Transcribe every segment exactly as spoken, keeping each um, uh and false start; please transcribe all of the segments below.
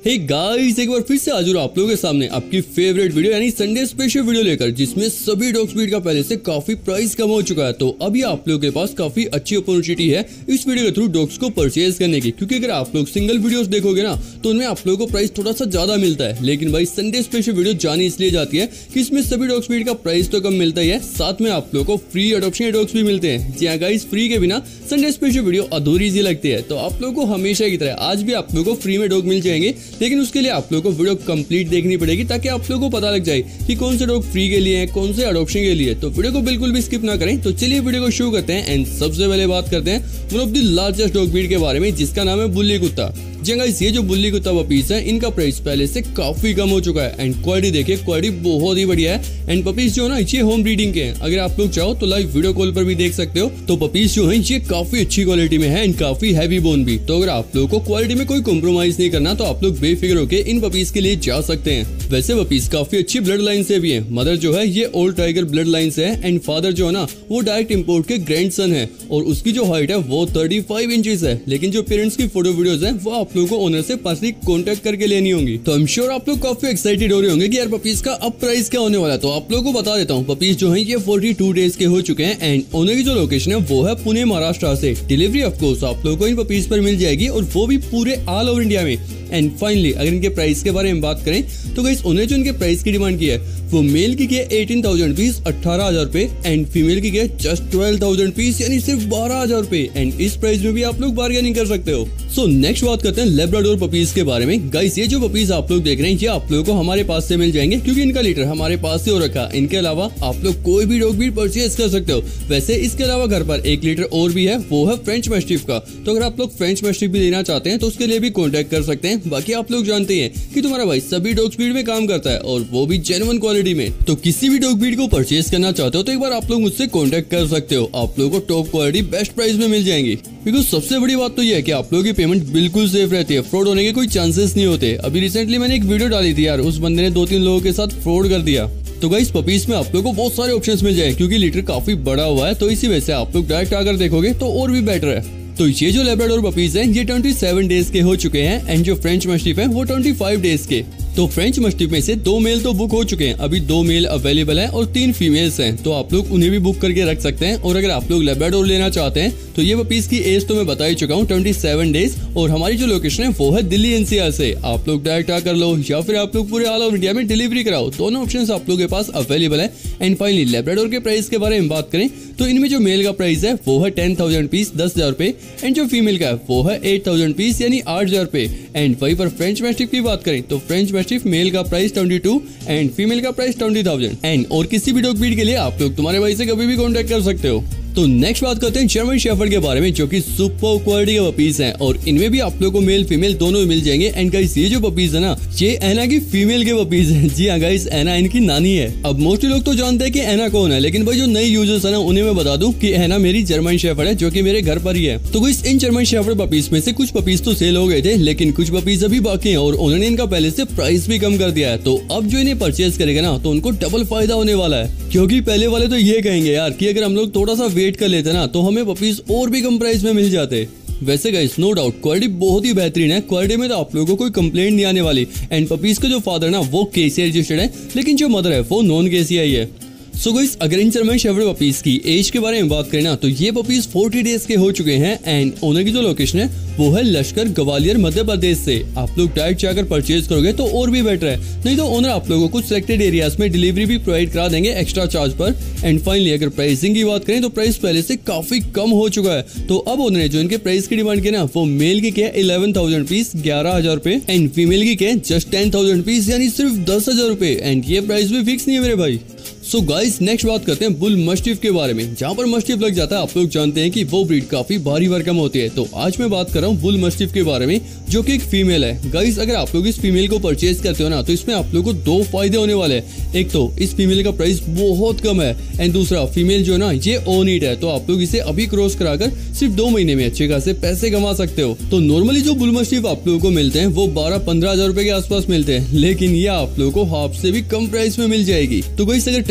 Hey guys, एक बार फिर से हाजिर हूं आप लोगों के सामने आपकी फेवरेट वीडियो यानी संडे स्पेशल वीडियो लेकर, जिसमें सभी डॉग ब्रीड का पहले से काफी प्राइस कम हो चुका है। तो अभी आप लोगों के पास काफी अच्छी अपॉर्चुनिटी है इस वीडियो के थ्रू डॉग्स को परचेज करने की, क्योंकि अगर आप लोग सिंगल वीडियोस देखोगे ना तो उनमें आप लोगों को प्राइस थोड़ा सा ज्यादा मिलता है। लेकिन भाई संडे स्पेशल वीडियो जानी इसलिए जाती है कि इसमें सभी डॉग ब्रीड का प्राइस तो कम मिलता ही है, साथ में आप लोगों को फ्री अडॉप्शन डॉग्स भी मिलते हैं। जी हाँ गाइस, फ्री के बिना संडे स्पेशल वीडियो अधूरी सी लगती है। तो आप लोगों को हमेशा की तरह आज भी आप लोगों को फ्री में डॉग मिल जाएंगे, लेकिन उसके लिए आप लोगों को वीडियो कंप्लीट देखनी पड़ेगी ताकि आप लोगों को पता लग जाए कि कौन से डॉग फ्री के लिए हैं, कौन से अडॉप्शन के लिए। तो वीडियो को बिल्कुल भी स्किप ना करें। तो चलिए वीडियो को शुरू करते हैं एंड सबसे पहले बात करते हैं one of the largest dog breed के बारे में, जिसका नाम है बुल्ली कुत्ता। जी गाइस, ये जो बुल्ली कुत्ता पपीज है इनका प्राइस पहले से काफी कम हो चुका है एंड क्वालिटी देखिए, क्वालिटी बहुत ही बढ़िया है। एंड पपीज जो है ना ये होम ब्रीडिंग के हैं, अगर आप लोग चाहो तो लाइव वीडियो कॉल पर भी देख सकते हो। तो पपीज जो है ये काफी अच्छी क्वालिटी में है एंड काफी हैवी बोन भी। तो अगर आप लोगों को क्वालिटी में कोई कॉम्प्रोमाइज नहीं करना तो आप लोग बेफिक्र होकर इन पपीज के लिए जा सकते हैं। वैसे पपीज काफी अच्छी ब्लड लाइन से भी है। मदर जो है ये ओल्ड टाइगर ब्लड लाइन से है एंड फादर जो है ना वो डायरेक्ट इम्पोर्ट के ग्रैंडसन है और उसकी जो हाइट है वो थर्टी फाइव इंचेस है। लेकिन जो पेरेंट्स की फोटो वीडियोस है वो आप लोगों को ओनर से पर्सनली कांटेक्ट करके लेनी होंगी। तो आई एम श्योर आप लोग काफी एक्साइटेड हो रहे होंगे कि यार पपीज का अब प्राइस क्या होने वाला है। तो आप लोगों को बता देता हूँ, पपीज जो है ये बयालीस डेज के हो चुके हैं एंड ओनर की जो लोकेशन है वो है पुणे महाराष्ट्र से। डिलीवरी ऑफ कोर्स आप लोगों को इन पपीज पर मिल जाएगी और वो भी पूरे ऑल ओवर इंडिया में। एंड फाइनली अगर इनके प्राइस के बारे में बात करें तो गाइस ओनर जो इनके प्राइस की डिमांड की है वो मेल की है अठारह हज़ार पीस अठारह हजार रुपए एंड फीमेल की है जस्ट बारह हज़ार पीस यानी सिर्फ बारह हजार रुपए। एंड इस प्राइस में भी आप लोग बार्गेनिंग कर सकते हो। सो नेक्स्ट बात करते हैं लैब्राडोर पपीज के बारे में। गाइस ये जो पपीज आप लोग देख रहे हैं ये आप लोगों को हमारे पास से मिल जाएंगे, क्योंकि इनका लीटर हमारे पास से हो रखा। इनके अलावा आप लोग कोई भी डॉग ब्रीड परचेज कर सकते हो। वैसे इसके अलावा घर पर एक लीटर और भी है, वो है फ्रेंच मैस्टिफ का। तो अगर आप लोग फ्रेंच मैस्टिफ भी लेना चाहते हैं तो उसके लिए भी कॉन्टेक्ट कर सकते हैं। बाकी आप लोग जानते हैं कि तुम्हारा भाई सभी डॉग ब्रीड में काम करता है और वो भी जेन्युइन क्वालिटी में। तो किसी भी डॉग ब्रीड को परचेज करना चाहते हो तो एक बार आप लोग मुझसे कांटेक्ट कर सकते हो। आप लोगों को टॉप क्वालिटी बेस्ट प्राइस में मिल जाएंगी। बिकॉज सबसे बड़ी बात तो ये है कि आप लोगों की पेमेंट बिल्कुल सेफ रहती है, फ्रॉड होने के कोई चांसेस नहीं होते। अभी रिसेंटली मैंने एक वीडियो डाली थी यार, उस बंदे ने दो तीन लोगों के साथ फ्रॉड कर दिया। तो गाइस पपीज में आप लोगों को बहुत सारे ऑप्शंस मिल जाए, क्योंकि लीटर काफी बड़ा हुआ है। तो इसी वजह से आप लोग डायरेक्ट आकर देखोगे तो और भी बेटर है। तो ये जो लैब्राडोर पपीज हैं ये सत्ताईस डेज के हो चुके हैं एंड जो फ्रेंच मैस्टिफ है वो पच्चीस डेज के। तो फ्रेंच मैस्टिफ में से दो मेल तो बुक हो चुके हैं, अभी दो मेल अवेलेबल हैं और तीन फीमेल्स हैं। तो आप लोग उन्हें भी बुक करके रख सकते हैं। और अगर आप लोग लैब्राडोर लेना चाहते हैं तो ये पपीज की एज तो मैं बता ही चुका हूँ सत्ताईस डेज, और हमारी जो लोकेशन है वो है दिल्ली एनसीआर से। आप लोग डायरेक्ट आकर लो या फिर आप लोग पूरे ऑल ओवर इंडिया में डिलीवरी कराओ, दोनों ऑप्शन आप लोग के पास अवेलेबल है। एंड फाइनली लैब्राडोर के प्राइस के बारे में बात करें तो इनमें जो मेल का प्राइस है वो है टेन थाउजेंड पीस दस हजार रुपए एंड जो फीमेल का है वो है एट थाउजेंड पीस यानी आठ हजार रुपए। एंड वहीं पर फ्रेंच मैस्टिफ की बात करें तो फ्रेंच मैस्टिफ मेल का प्राइस बाईस एंड फीमेल का प्राइस बीस हज़ार। एंड और किसी भी डॉग ब्रीड के लिए आप लोग तुम्हारे भाई से कभी भी कांटेक्ट कर सकते हो। तो नेक्स्ट बात करते हैं जर्मन शेफर्ड के बारे में, जो कि सुपर क्वालिटी के पपीज हैं और इनमें भी आप लोगों को मेल फीमेल दोनों मिल जाएंगे। एंड गाइस ये जो पपीज है ना ये एना की फीमेल के पपीज हैं। जी हाँ गाइस, एना इनकी नानी है। अब मोस्टली लोग तो जानते हैं कि एना कौन है, लेकिन भाई जो नए यूजर्स है ना उन्हें मैं बता दूं कि एना मेरी जर्मन शेफर्ड है, जो कि मेरे घर पर ही है। तो गाइस इन जर्मन शेफर्ड पपीज में से कुछ पपीज तो सेल हो गए थे, लेकिन कुछ पपीज अभी बाकी हैं और उन्होंने इनका पहले से प्राइस भी कम कर दिया है। तो अब जो इन्हें परचेज करेगा ना तो उनको डबल फायदा होने वाला है, क्योंकि पहले वाले तो ये कहेंगे यार कि अगर हम लोग थोड़ा सा वेट कर लेते ना तो हमें पपीज और भी कम प्राइस में मिल जाते। वैसे गाइस नो डाउट क्वालिटी बहुत ही बेहतरीन है, क्वालिटी में तो आप लोगों को कोई कंप्लेंट नहीं आने वाली। एंड पपीज का जो फादर ना वो केसीआई रजिस्टर्ड है, लेकिन जो मदर है वो नॉन केसीआई है। सो so गाइस अगर इन जर्मन शेफर्ड पपीज की एज के बारे में बात करें ना तो ये पपीज चालीस डेज के हो चुके हैं एंड ओनर की जो लोकेशन है वो है लश्कर ग्वालियर मध्य प्रदेश से। आप लोग डायरेक्ट जाकर परचेज करोगे तो और भी बेटर है, नहीं तो ओनर आप लोगों को कुछ सिलेक्टेड एरियाज में डिलीवरी भी प्रोवाइड करा देंगे एक्स्ट्रा चार्ज पर। एंड फाइनली अगर प्राइसिंग की बात करें तो प्राइस पहले से काफी कम हो चुका है। तो अब ओनर ने जो इनके प्राइस की डिमांड की ना वो मेल की क्या इलेवन थाउजेंड पीस ग्यारह हजार रुपए एंड फीमेल की क्या जस्ट टेन थाउजेंड पीस यानी सिर्फ दस हजार रुपए। एंड ये प्राइस भी फिक्स नहीं है मेरे भाई। सो गाइस नेक्स्ट बात करते हैं बुल मस्टिफ के बारे में। जहाँ पर मस्टिफ लग जाता है आप लोग जानते हैं कि वो ब्रीड काफी भारी भरकम होती है। तो आज मैं बात कर रहा हूँ बुल मस्टिफ के बारे में, जो कि एक फीमेल है। गाइस अगर आप लोग इस फीमेल को परचेज करते हो ना तो इसमें आप लोगों को दो फायदे होने वाले हैं। एक तो इस फीमेल का प्राइस बहुत कम है एंड दूसरा फीमेल जो है ना ये ओन इट है। तो आप लोग इसे अभी क्रॉस कराकर सिर्फ दो महीने में अच्छे खासे पैसे कमा सकते हो। तो नॉर्मली जो बुल मस्टिफ आप लोगों को मिलते हैं वो बारह पंद्रह हजार रुपए के आसपास मिलते हैं, लेकिन ये आप लोगों को हाफ से भी कम प्राइस में मिल जाएगी। तो गाइस अगर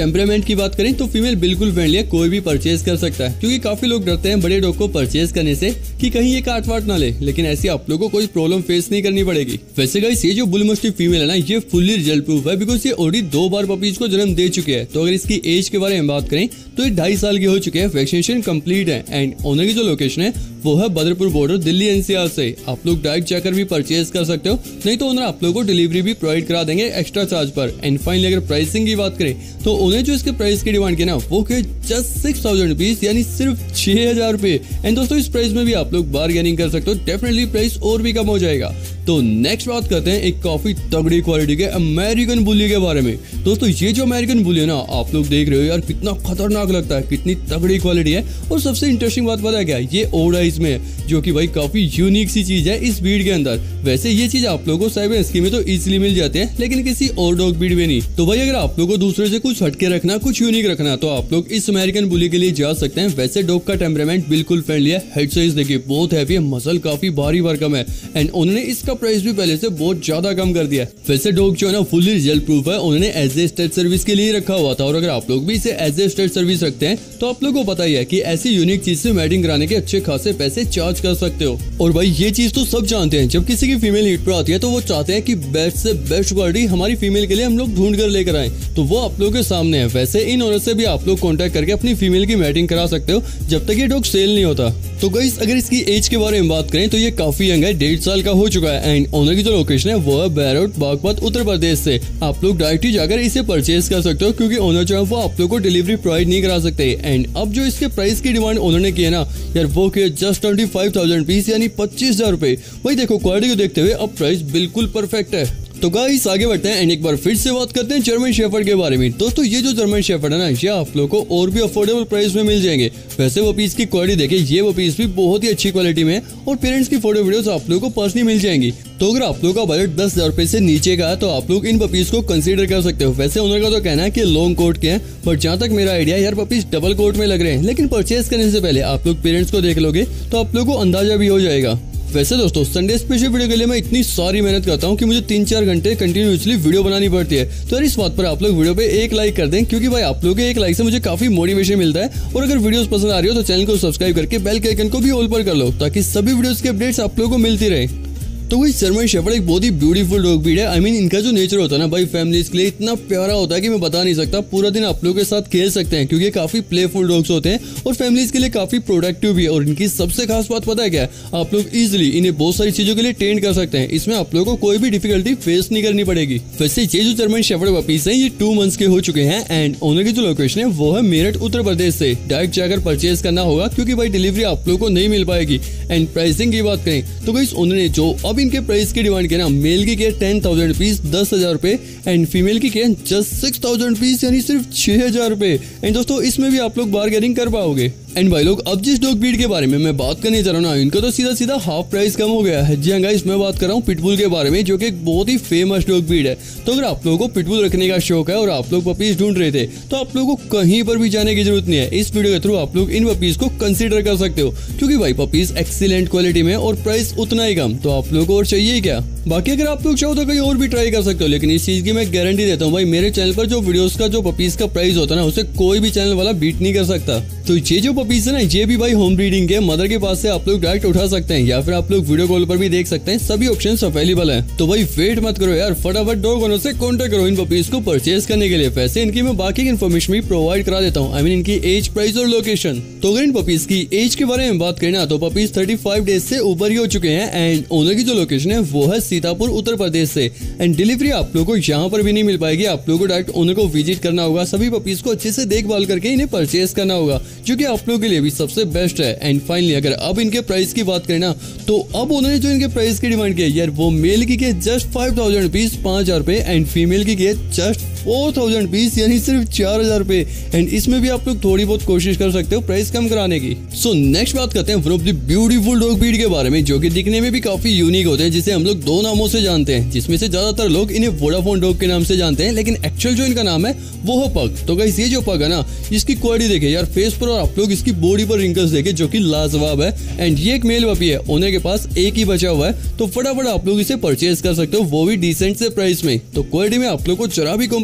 टेम्परामेंट की बात करें तो फीमेल बिल्कुल फ्रेंडली है, कोई भी परचेज कर सकता है, क्योंकि काफी लोग डरते हैं बड़े डॉग को परचेज करने से कि कहीं ये काट वाट ना ले, लेकिन ऐसी आप लोगों को कोई प्रॉब्लम फेस नहीं करनी पड़ेगी। वैसे गाइस ये जो बुल मस्टिफ फीमेल है ना, ये फुल्ली रिजल्ट प्रूफ है, बिकॉज ये ऑलरेडी दो बार पपीज को जन्म दे चुके हैं। तो अगर इसकी एज के बारे में बात करें तो ये ढाई साल की हो चुके हैं, वैक्सीनेशन कंप्लीट है एंड ओनर की जो लोकेशन है वो है बदरपुर बॉर्डर, दिल्ली एनसीआर से। आप लोग डायरेक्ट जाकर भी परचेज कर सकते हो, नहीं तो ओनर आप लोगों को डिलीवरी भी प्रोवाइड करा देंगे एक्स्ट्रा चार्ज पर। एंड फाइनली अगर प्राइसिंग की बात करें तो ओनर जो इसके प्राइस की डिमांड की ना वो के जस्ट सिक्स थाउजेंड रुपीज यानी सिर्फ छह हजार रुपए। एंड दोस्तों इस प्राइस में भी आप लोग बार्गेनिंग कर सकते हो, डेफिनेटली प्राइस और भी कम हो जाएगा। तो नेक्स्ट बात करते हैं एक काफी तगड़ी क्वालिटी के अमेरिकन बुली के बारे में। दोस्तों ये जो अमेरिकन बुली है ना, आप लोग देख रहे हो यार कितना खतरनाक लगता है, कितनी तगड़ी क्वालिटी है। और सबसे इंटरेस्टिंग बात पता है क्या, ये ओल्ड आइज में है, जो कि भाई काफी यूनिक सी चीज है इस ब्रीड के अंदर। वैसे ये चीज आप लोगों को साइबर स्कीम में तो इजीली मिल जाते हैं, लेकिन किसी और डॉग ब्रीड में नहीं। तो भाई अगर आप लोगों को दूसरे से कुछ हटके रखना, कुछ यूनिक रखना, तो आप लोग इस अमेरिकन बुली के लिए जा सकते हैं। वैसे डॉग का टेम्परामेंट बिल्कुल फ्रेंडली है, हेड साइज देखिए बहुत हैवी है, मसल काफी भारी भरकम है एंड उन्होंने इसका प्राइस भी पहले से बहुत ज्यादा कम कर दिया है। वैसे डॉग जो है ना फुल्ली रिजल्ट प्रूफ है, उन्होंने एज ए स्टेट सर्विस के लिए रखा हुआ था। और अगर आप लोग भी इसे एज ए स्टेट सर्विस रखते हैं तो आप लोगों को पता ही है कि ऐसी यूनिक चीज से मैटिंग कराने के अच्छे खासे पैसे चार्ज कर सकते हो। और भाई ये चीज तो सब जानते हैं, जब किसी की फीमेल हीट पर आती है तो वो चाहते हैं कि बेस्ट से बेस्ट क्वालिटी हमारी फीमेल के लिए हम लोग ढूंढ कर लेकर आए, तो वो आप लोगों के सामने है। वैसे इन ओनर से भी आप लोग कॉन्टेक्ट करके अपनी फीमेल की मैटिंग करा सकते हो जब तक ये डॉग सेल नहीं होता। तो गाइस अगर इसकी एज के बारे में बात करें तो ये काफी यंग है, डेढ़ साल का हो चुका है एंड ओनर की जो लोकेशन है वो है बैरोट बागपत उत्तर प्रदेश से। आप लोग डायरेक्ट ही जाकर इसे परचेज कर सकते हो, क्योंकि ओनर जो है वो आप लोग को डिलीवरी प्रोवाइड नहीं करा सकते। एंड अब जो इसके प्राइस की डिमांड ओनर ने की है ना यार, वो की just twenty five thousand piece यानी पच्चीस हजार रुपए। वही देखो क्वालिटी को देखते हुए अब प्राइस बिल्कुल परफेक्ट है। तो गाइस आगे बढ़ते हैं एंड एक बार फिर से बात करते हैं जर्मन शेफर्ड के बारे में। दोस्तों ये जो जर्मन शेफर्ड है ना, ये आप लोगों को और भी अफोर्डेबल प्राइस में मिल जाएंगे। वैसे वो पीस की क्वालिटी देखिए, ये वो पीस भी बहुत ही अच्छी क्वालिटी में है और पेरेंट्स की फोटो वीडियोस आप लोगों को पर्सनली मिल जाएंगी। तो अगर आप लोगों का बजट दस हजार रुपए से नीचे का है तो आप लोग इन पपीज को कंसीडर कर सकते हो। वैसे ओनर का तो कहना है कि लॉन्ग कोट के हैं, बट जहाँ तक मेरा आइडिया यार पपीज डबल कोट में लग रहे हैं। लेकिन परचेज करने से पहले आप लोग पेरेंट्स को देख लोगे तो आप लोगों को अंदाजा भी हो जाएगा। वैसे दोस्तों संडे स्पेशल वीडियो के लिए मैं इतनी सारी मेहनत करता हूँ कि मुझे तीन चार घंटे कंटिन्यूसली वीडियो बनानी पड़ती है। तो यार इस बात पर आप लोग वीडियो पे एक लाइक कर दें, क्योंकि भाई आप लोगों के एक लाइक से मुझे काफी मोटिवेशन मिलता है। और अगर वीडियोस पसंद आ रही हो तो चैनल को सब्सक्राइब करके बेल के आइकन को भी ऑल पर कर लो, ताकि सभी वीडियोस के अपडेट्स आप लोगों को मिलती रहे। तो वही जर्मन शेफर्ड एक बहुत ही ब्यूटीफुल डॉग ब्रीड है। आई मीन इनका जो नेचर होता है ना भाई फैमिलीज के लिए इतना प्यारा होता है कि मैं बता नहीं सकता। पूरा दिन आप लोगों के साथ खेल सकते हैं, क्योंकि काफी प्लेफुल डॉग्स होते हैं और फैमिलीज के लिए काफी प्रोडक्टिव भी है। और इनकी सबसे खास बात पता है क्या है, आप लोग इजिली इन्हें बहुत सारी चीजों के लिए ट्रेन कर सकते हैं। इसमें आप लोगों को कोई भी डिफिकल्टी फेस नहीं करनी पड़ेगी। वैसे ये जो जर्मन शेफर्ड पपीज है ये टू मंथ्स के हो चुके हैं एंड ओनर की जो लोकेशन है वो है मेरठ उत्तर प्रदेश से। डायरेक्ट जाकर परचेज करना होगा, क्योंकि भाई डिलीवरी आप लोगों को नहीं मिल पाएगी। एंड प्राइसिंग की बात करें तो गाइस उन्होंने जो अब इनके प्राइस की डिमांड के ना, मेल की केयर टेन थाउजेंड रुपीज दस हजार रुपए एंड फीमेल की care just six thousand rupees यानी सिर्फ छह हजार रुपए। एंड दोस्तों इसमें भी आप लोग बार्गेनिंग कर पाओगे। एंड भाई लोग अब जिस डॉग ब्रीड के बारे में मैं बात करने जा रहा हूँ ना, इनका तो सीधा सीधा हाफ प्राइस कम हो गया है। जी हाँ गाइस, मैं बात कर रहा हूँ पिटबुल के बारे में, जो कि एक बहुत ही फेमस डॉग ब्रीड है। तो अगर आप लोगों को पिटबुल रखने का शौक है और आप लोग पपीज ढूंढ रहे थे तो आप लोगों को कहीं पर भी जाने की जरूरत नहीं है। इस वीडियो के थ्रू आप लोग इन पपीज को कंसिडर कर सकते हो, क्योंकि भाई पपीज एक्सीलेंट क्वालिटी में और प्राइस उतना ही कम, तो आप लोगों को और चाहिए क्या। बाकी अगर आप लोग चाहो तो कहीं और भी ट्राई कर सकते हो, लेकिन इस चीज की मैं गारंटी देता हूँ भाई मेरे चैनल पर जो वीडियोस का जो पपीज का प्राइस होता है ना, उसे कोई भी चैनल वाला बीट नहीं कर सकता। तो ये जो पपीज है ना, ये भी भाई होम ब्रीडिंग के मदर के पास से आप लोग डायरेक्ट उठा सकते हैं, या फिर आप लोग वीडियो कॉल पर भी देख सकते हैं। सभी ऑप्शंस अवेलेबल हैं। तो भाई वेट मत करो यार, फटाफट डॉग ओनर से कांटेक्ट करो इन पपीज को परचेज करने के लिए। वैसे इनकी मैं बाकी की इन्फॉर्मेशन भी प्रोवाइड करा देता हूँ, आई मीन इनकी एज, प्राइस और लोकेशन। तो अगर इन पपीज की एज के बारे में बात करें ना, तो पपीज थर्टी फाइव डेज से ऊपर ही हो चुके हैं एंड ओनर की जो लोकेशन है वो है सीतापुर उत्तर प्रदेश से। एंड डिलीवरी आप लोगों को यहाँ पर भी नहीं मिल पाएगी, आप लोगों को डायरेक्ट ओनर को विजिट करना होगा। सभी पपीज को अच्छे से देखभाल करके इन्हें परचेज करना होगा, जो कि आप लोगों के लिए भी सबसे बेस्ट है। एंड फाइनली अगर अब इनके प्राइस की बात करें ना, तो अब उन्होंने जो इनके प्राइस की डिमांड की है यार, वो मेल की के जस्ट फाइव थाउजेंड रुपीज पांच हजार रुपए एंड फीमेल की के जस्ट फोर थाउजेंड रुपीज यानी सिर्फ चार हजार रुपए। एंड इसमें भी आप लोग थोड़ी बहुत कोशिश कर सकते हो प्राइस कम कराने की। सो नेक्स्ट बात करते हैं one of the beautiful dog breed के बारे में, जो कि दिखने में भी काफी यूनिक होते हैं, जिसे हम लोग दो नामों से जानते हैं, जिसमें से ज्यादातर लोग इन्हें वोडाफोन डॉग के नाम से जानते हैं, लेकिन एक्चुअल जो इनका नाम है वो है पग। तो गाइस ये जो पग है ना, इसकी क्वालिटी देखे यार फेस पर, और आप लोग इसकी बॉडी पर रिंकल्स देखे जो कि लाजवाब है। एंड ये एक मेल पपी है, ओनर के पास एक ही बचा हुआ है, तो फटाफट आप लोग इसे परचेज कर सकते हो, वो भी डिसेंट से प्राइस में। तो क्वालिटी में आप लोग को जरा भी कॉम्प्रोमाइज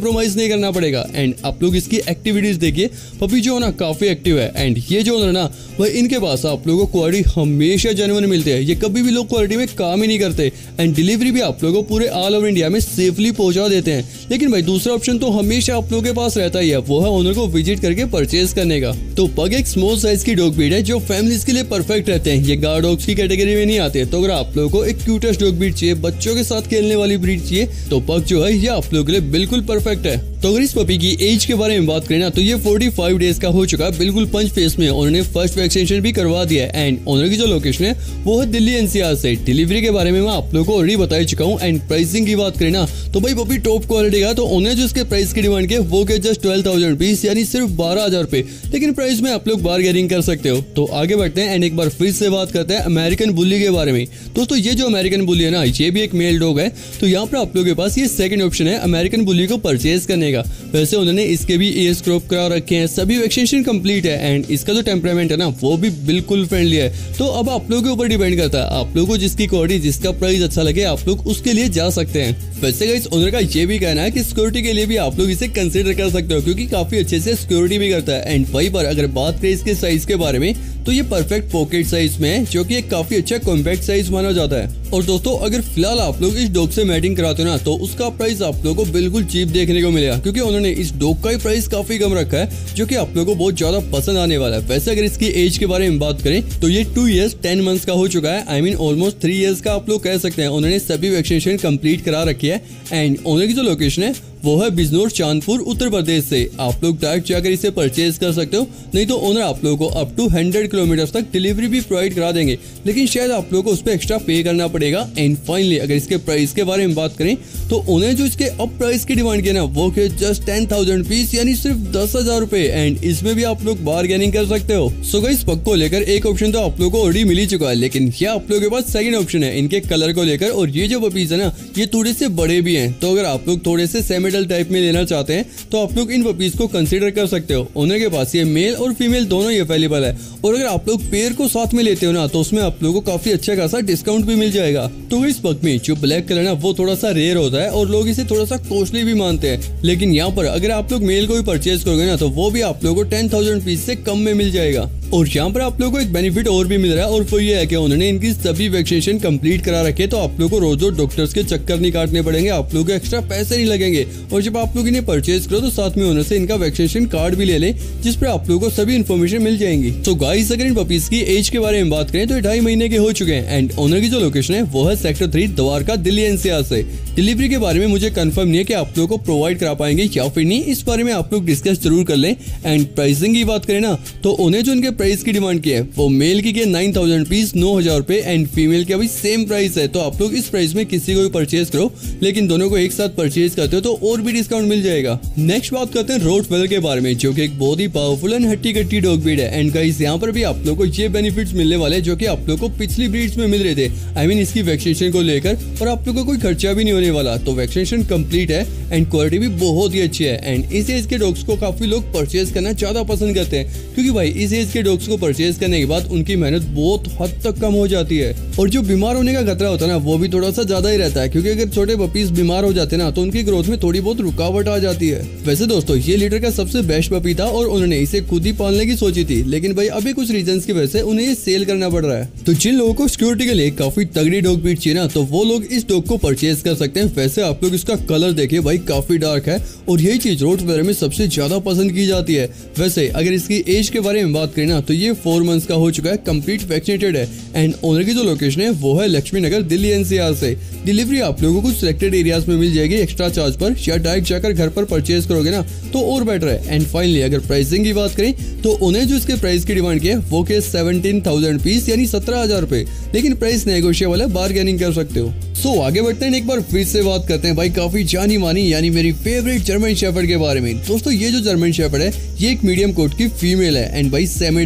कॉम्प्रोमाइज नहीं करना पड़ेगा। एंड आप लोग इसकी एक्टिविटीज देखिए, पपी जो है ना काफी एक्टिव है। एंड ये जो ओनर ना भाई इनके पास आप लोगों को क्वालिटी हमेशा जेन्युइन मिलते हैं, ये कभी भी लोग क्वालिटी में काम ही नहीं करते। एंड डिलीवरी भी आप लोगों को पूरे ऑल ओवर इंडिया में सेफली पहुंचा देते हैं। लेकिन भाई दूसरा ऑप्शन तो हमेशा आप लोगों के पास रहता ही है, वो है ओनर को विजिट करके परचेज करने का। तो पग एक स्मॉल साइज की डॉग ब्रीड है जो फैमिलीज के लिए परफेक्ट रहते हैं, ये गार्ड डॉग्स की कैटेगरी में नहीं आते। तो अगर आप लोगों को एक क्यूटेस्ट डॉग ब्रीड चाहिए, बच्चों के साथ खेलने वाली ब्रीड चाहिए, तो पग जो है ये आप लोगों के लिए बिल्कुल परफेक्ट है। तो अगर इस पपी की एज के बारे में बात करें ना तो ये पैंतालीस डेज का हो चुका है, बिल्कुल पंच फेस में। उन्होंने फर्स्ट वैक्सीनेशन भी करवा दिया है। एंड ओनर की जो लोकेशन है वो है दिल्ली एनसीआर से। डिलीवरी के बारे में मैं आप लोगों को ऑलरेडी बता चुका हूँ। एंड प्राइसिंग की बात करें ना तो भाई पपी टॉप क्वालिटी का, तो उन्हें जो इसके प्राइस की डिमांड की वो के जस्ट ट्वेल्व थाउजेंड रुपीज यानी सिर्फ बारह हजार रुपए। लेकिन प्राइस में आप लोग बारगेनिंग कर सकते हो। तो आगे बढ़ते हैं एंड एक बार फिर से बात करते हैं अमेरिकन बुली के बारे में। दोस्तों ये जो अमेरिकन बुली है ना ये भी एक मेल डॉग है। तो यहाँ पर आप लोगों के पास ये सेकंड ऑप्शन है अमेरिकन बुली को परचेज करने का। वैसे उन्होंने इसके भी ईयर्स क्रॉप करा रखे हैं, सभी वैक्सीनेशन कंप्लीट है। एंड इसका जो टेम्परामेंट है ना वो भी बिल्कुल फ्रेंडली है। तो अब आप लोगों के ऊपर डिपेंड करता है, आप लोगों को जिसकी क्वालिटी जिसका प्राइस अच्छा लगे आप लोग उसके लिए जा सकते हैं। वैसे गाइस ओनर का ये भी कहना है कि सिक्योरिटी के लिए भी आप लोग इसे कंसीडर कर सकते हो, क्योंकि काफी अच्छे से सिक्योरिटी भी करता है। एंड वहीं पर अगर बात करें इसके साइज के बारे में तो ये परफेक्ट पॉकेट साइज में है, जो कि एक काफी अच्छा कॉम्पैक्ट साइज माना जाता है। और दोस्तों अगर फिलहाल आप लोग इस डॉग से मैटिंग कराते हो ना तो उसका प्राइस आप लोगों को बिल्कुल चीप देखने को मिलेगा, क्योंकि उन्होंने इस डॉग का ही प्राइस काफी कम रखा है, जो कि आप लोगों को बहुत ज्यादा पसंद आने वाला है। वैसे अगर इसकी एज के बारे में बात करें तो ये टू इयर्स टेन मंथ्स का हो चुका है, I mean almost three years का आप लोग कह सकते हैं। उन्होंने सभी वैक्सीनेशन कंप्लीट करा रखी है। एंड ओनर की जो लोकेशन है वो है बिजनौर चांदपुर उत्तर प्रदेश से। आप लोग डायरेक्ट जाकर इसे परचेज कर सकते हो, नहीं तो ओनर आप लोगों को अप टू हंड्रेड किलोमीटर तक डिलीवरी भी प्रोवाइड करा देंगे, लेकिन शायद आप लोगों को उस पर एक्स्ट्रा पे करना पड़ेगा। एंड फाइनली अगर इसके प्राइस के बारे में बात करें तो उन्हें जो इसके अब प्राइस की डिमांड किया ना वो के जस्ट टेन थाउजेंड रुपीज यानी सिर्फ दस हजार रुपए। एंड इसमें भी आप लोग बारगेनिंग कर सकते हो। सो गाइस पग को लेकर एक ऑप्शन तो आप लोगों को ऑलरेडी मिल ही चुका है, लेकिन ये आप लोगों के पास सेकंड ऑप्शन है इनके कलर को लेकर। और ये जो पपीज है ना ये थोड़े से बड़े भी हैं, तो अगर आप लोग थोड़े से सेमेडल टाइप में लेना चाहते हैं तो आप लोग इन पपीज को कंसीडर कर सकते हो। ओनर के पास ये मेल और फीमेल दोनों ही अवेलेबल है। और अगर आप लोग पेयर को साथ में लेते हो ना तो उसमें आप लोगों को काफी अच्छा खासा डिस्काउंट भी मिल जाएगा। तो इस पग में जो ब्लैक कलर है वो थोड़ा सा रेयर होता है और लोग इसे थोड़ा सा कॉस्टली भी मानते हैं, लेकिन यहाँ पर अगर आप लोग मेल को भी परचेज करोगे ना तो वो भी आप लोगों को टेन थाउजेंड रुपीज से कम में मिल जाएगा। और यहाँ पर आप लोगों को एक बेनिफिट और भी मिल रहा है, और वो ये है कि उन्होंने इनकी सभी वैक्सीनेशन कंप्लीट करा रखे, तो आप लोगों को रोज रोज डॉक्टर्स के चक्कर नहीं काटने पड़ेंगे, आप लोगों को एक्स्ट्रा पैसे नहीं लगेंगे। और जब आप लोग इन्हें परचेज करो तो साथ में उन्होंने से इनका वैक्सीनेशन कार्ड भी ले लें, जिस पर आप लोगों को सभी इन्फॉर्मेशन मिल जाएंगी। तो गाइस अगर इन पपीज की एज के बारे में बात करें तो ढाई महीने के हो चुके हैं। एंड ओनर की जो लोकेशन है वो है sector three Dwarka Delhi NCR से। डिलीवरी के बारे में मुझे कंफर्म नहीं है कि आप लोगों को प्रोवाइड करा पाएंगे या फिर नहीं, इस बारे में आप लोग डिस्कस जरूर कर लें। एंड प्राइसिंग की बात करें ना तो उन्हें जो इनके प्राइस की डिमांड की है वो मेल की के नाइन थाउजेंड रुपीज नौ हजार रुपए एंड फीमेल की अभी सेम प्राइस है। तो आप लोग इस प्राइस में किसी को भी परचेज करो, लेकिन दोनों को एक साथ परचेज करते हो तो और भी डिस्काउंट मिल जाएगा। नेक्स्ट बात करते हैं रोटवेलर के बारे में, जो कि एक बहुत ही पावरफुल एंड हट्टी कट्टी डॉग ब्रीड है। एंड गाइस यहाँ पर भी आप लोग को ये बेनिफिट्स मिलने वाले जो कि आप लोग को पिछली ब्रीड्स में मिल रहे थे, आई मीन इसकी वैक्सीनेशन को लेकर, और आप लोग को कोई खर्चा भी नहीं होने वाला। तो वैक्सीनेशन कंप्लीट है एंड क्वालिटी भी बहुत ही अच्छी है। एंड इस एज के डॉग्स को काफी लोग परचेज करना ज्यादा पसंद करते हैं, क्योंकि भाई इस एज के डॉग्स को परचेज करने के बाद उनकी मेहनत बहुत हद तक कम हो जाती है, और जो बीमार होने का खतरा होता है ना वो भी थोड़ा सा ज्यादा ही रहता है, क्योंकि अगर छोटे पपीज बीमार हो जाते हैं ना तो उनकी ग्रोथ में थोड़ी बहुत रुकावट आ जाती है। वैसे दोस्तों ये लीटर का सबसे बेस्ट पपी था और उन्होंने इसे खुद ही पालने की सोची थी, लेकिन भाई अभी कुछ रीजंस की वजह से उन्हें ये सेल करना पड़ रहा है। तो जिन लोगों को सिक्योरिटी के लिए काफी तगड़ी डॉग ब्रीड चाहिए ना तो वो लोग इस डॉग को परचेज कर सकते हैं। वैसे आप लोग इसका कलर देखिए भाई काफी डार्क है, और यही चीज रोटवेलर में सबसे ज्यादा पसंद की जाती है। वैसे अगर इसकी एज के बारे में बात करें ना तो ये फोर मंथ्स का हो चुका है, कंप्लीट वैक्सीनेटेड है। एंड ओनर की जो लोकेशन है वो है लक्ष्मी नगर दिल्ली एनसीआर से। डिलीवरी आप लोगों को कुछ सिलेक्टेड एरियाज में मिल जाएगी एक्स्ट्रा चार्ज पर, या डायरेक्ट जाकर घर पर परचेज करोगे ना तो और बेटर है। एंड फाइनली अगर प्राइसिंग की बात करें तो उन्हें जो इसके प्राइस की डिमांड की है वो के सेवनटीन थाउजेंड रुपीज यानी सत्रह हजार रुपए, लेकिन प्राइस नेगोशिएबल है, बार्गेनिंग कर सकते हो। सो so, आगे बढ़ते हैं, एक बार फिर से बात करते हैं भाई काफी जानी मानी यानी मेरी फेवरेट जर्मन शेफर्ड के बारे में। दोस्तों ये जो जर्मन शेफर्ड है ये एक मीडियम कोट की फीमेल है, एंड भाई सेमी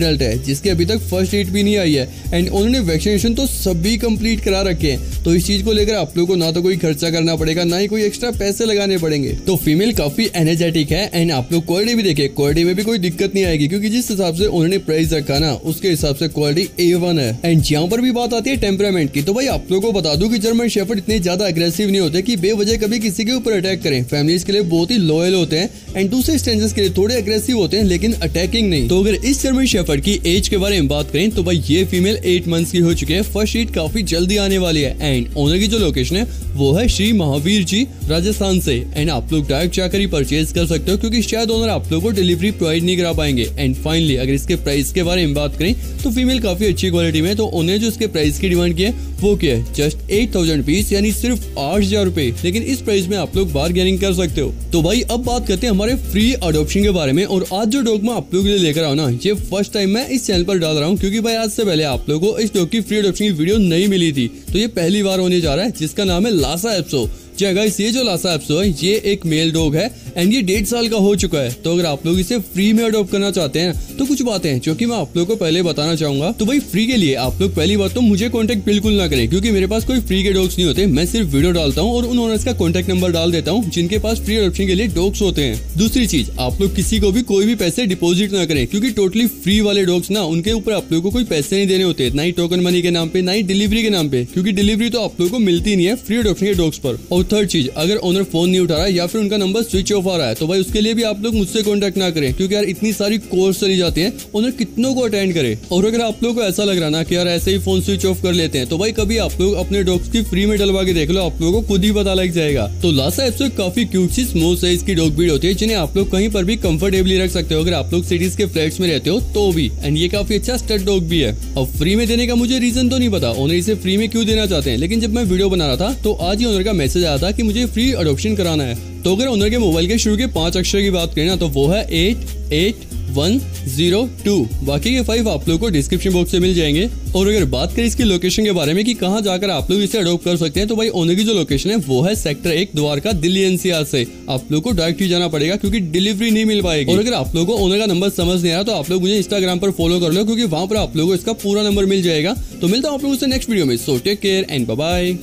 एडल्ट है जिसके अभी तक फर्स्ट एड भी नहीं आई है एंड उन्होंने वैक्सीनेशन तो सभी कंप्लीट करा रखे हैं। तो इस चीज को लेकर आप लोग को ना तो कोई खर्चा करना पड़ेगा, ना ही कोई एक्स्ट्रा पैसे लगाने पड़ेंगे। तो फीमेल काफी एनर्जेटिक है एंड आप लोग क्वालिटी भी देखे, क्वालिटी में भी कोई दिक्कत नहीं आएगी क्योंकि जिस हिसाब से उन्होंने प्राइस रखा ना उसके हिसाब से क्वालिटी ए वन है। एंड यहाँ पर भी बात आती है टेम्परामेंट की, तो भाई आप लोगों को बता दूं कि जर्मन शेफर्ड इतने ज्यादा अग्रेसिव नहीं होते कि बेवजह कभी किसी के ऊपर अटैक करें। फैमिलीज के लिए बहुत ही लॉयल होते हैं एंड दूसरे स्ट्रेंजर्स के लिए थोड़े अग्रेसिव होते हैं लेकिन अटैकिंग नहीं। तो अगर इस जर्मन शेफर्ड की एज के बारे में बात करें तो भाई ये फीमेल एट मंथ्स की हो चुकी है। फर्स्ट ईट काफी जल्दी आने वाली है एंड ओनर की जो लोकेशन है वो है श्री महावीर जी राजस्थान से। एंड आप लोग डायरेक्ट जाकर ही परचेज कर सकते हो क्योंकि शायद ओनर आप लोगों को डिलीवरी प्रोवाइड नहीं करा पाएंगे। एंड फाइनली अगर इसके प्राइस के बारे में बात करें तो फीमेल काफी अच्छी क्वालिटी में, तो उन्हें जो इसके प्राइस की डिमांड की है वो क्या है जस्ट एट थाउजेंड पीस यानी सिर्फ आठ हजार रुपए, लेकिन इस प्राइस में आप लोग बार्गेनिंग कर सकते हो। तो भाई अब बात करते हैं हमारे फ्री अडॉप्शन के बारे में। और आज जो डॉग मैं आप लोगों के लिए लेकर आऊँ ना ये फर्स्ट टाइम मैं इस चैनल पर डाल रहा हूँ क्योंकि भाई आज से पहले आप लोगों को इस डॉग की फ्री अडॉप्शन की वीडियो नहीं मिली थी, तो ये पहली बार होने जा रहा है जिसका नाम है लासा एप्सो। जी गाइस, ये जो लासा एप्सो है ये एक मेल डॉग है एंड ये डेढ़ साल का हो चुका है। तो अगर आप लोग इसे फ्री में अडॉप्ट करना चाहते हैं तो कुछ बातें हैं जो कि मैं आप लोगों को पहले बताना चाहूंगा। तो भाई फ्री के लिए आप लोग पहली बात तो मुझे कांटेक्ट बिल्कुल ना करें क्योंकि मेरे पास कोई फ्री के डॉग्स नहीं होते। मैं सिर्फ वीडियो डालता हूँ और उन ओनर्स का कॉन्टेक्ट नंबर डाल देता हूँ जिनके पास फ्री अडॉप्शन के लिए डॉग्स होते हैं। दूसरी चीज, आप लोग किसी को भी कोई भी पैसे डिपोजिट ना करें क्योंकि टोटली फ्री वाले डॉग्स ना उनके ऊपर आप लोगों को कोई पैसे नहीं देने होते, ना ही टोकन मनी के नाम पे ना ही डिलीवरी के नाम पे, क्योंकि डिलीवरी तो आप लोगों को मिलती नहीं है फ्री अडॉप्शन के डॉग्स पर। और थर्ड चीज, अगर ओनर फोन नहीं उठा रहा है या फिर उनका नंबर स्विच ऑफ आ रहा है तो भाई उसके लिए भी आप लोग मुझसे कांटेक्ट ना करें क्योंकि यार इतनी सारी कॉल्स चली जाती हैं, ओनर कितनों को अटेंड करे। और अगर आप लोगों को ऐसा लग रहा ना कि यार ऐसे ही फोन स्विच ऑफ कर लेते हैं तो भाई कभी आप लोग अपने डॉग्स की फ्री में डलवा के देख लो, आप लोगों को खुद ही पता लग जाएगा। तो लासा एप्सो काफी क्यूट सी स्मॉल साइज की डॉग ब्रीड होती है जिन्हें आप लोग कहीं पर भी कंफर्टेबली रख सकते हो अगर आप लोग सिटीज के फ्लैट्स में रहते हो तो भी। एंड ये काफी अच्छा स्टड डॉग भी है। अब फ्री में देने का मुझे रीजन तो नहीं पता ओनर इसे फ्री में क्यों देना चाहते हैं, लेकिन जब मैं वीडियो बना रहा था तो आज ही ओनर का मैसेज आया था कि मुझे फ्री अडॉप्शन कराना है। तो अगर ओनर के मोबाइल के शुरू के पांच अक्षर की बात करें ना तो वो है eight eight one zero two. बाकी के फाइव आप लोगों को डिस्क्रिप्शन बॉक्स से मिल जाएंगे। और अगर बात करें इसकी लोकेशन के बारे में कि कहां जाकर आप लोग इसे अडॉप्ट कर सकते हैं तो भाई ओनर की जो लोकेशन है वो है सेक्टर एक द्वारका दिल्ली एनसीआर से। आप लोग को डायरेक्ट ही जाना पड़ेगा क्योंकि डिलीवरी नहीं मिल पाएगी। और अगर आप लोगों को ओनर का नंबर समझ नहीं आया तो आप लोग मुझे इंस्टाग्राम पर फॉलो कर लो क्योंकि वहां पर आप लोगों को इसका पूरा नंबर मिल जाएगा। तो मिलता हूं आप लोगों से नेक्स्ट वीडियो में। So take care and bye bye.